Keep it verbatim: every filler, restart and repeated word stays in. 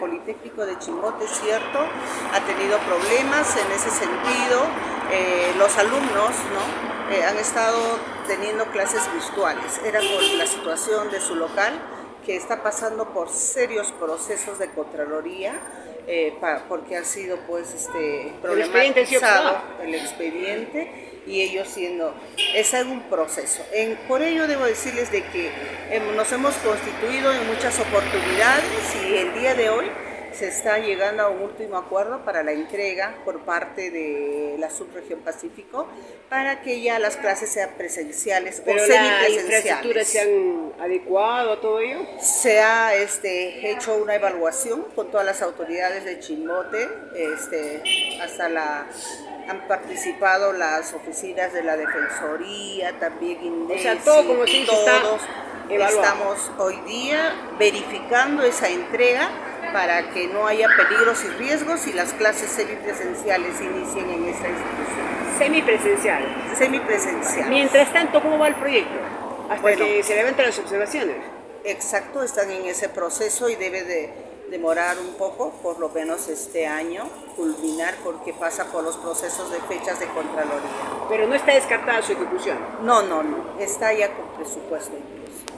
Politécnico de Chimbote, es cierto, ha tenido problemas en ese sentido. Eh, los alumnos, ¿no? eh, han estado teniendo clases virtuales. Era por la situación de su local, que está pasando por serios procesos de Contraloría, eh, pa, porque ha sido pues este problematizado el expediente y ellos siendo, es un proceso. En, por ello debo decirles de que eh, nos hemos constituido en muchas oportunidades y el día de hoy se está llegando a un último acuerdo para la entrega por parte de la Subregión Pacífico para que ya las clases sean presenciales o semipresenciales. ¿Pero las infraestructuras se han adecuado a todo ello? Se ha este, hecho una evaluación con todas las autoridades de Chimbote, este, hasta la... han participado las oficinas de la Defensoría, también INDECI, o sea, todo como si todos estamos hoy día verificando esa entrega para que no haya peligros y riesgos y las clases semipresenciales inicien en esta institución. Semipresencial. Semipresencial. Mientras tanto, ¿cómo va el proyecto? Hasta bueno, que se levanten las observaciones. Exacto, están en ese proceso y debe de demorar un poco, por lo menos este año, culminar, porque pasa por los procesos de fechas de Contraloría. Pero no está descartada su ejecución. No, no, no, está ya con presupuesto incluso.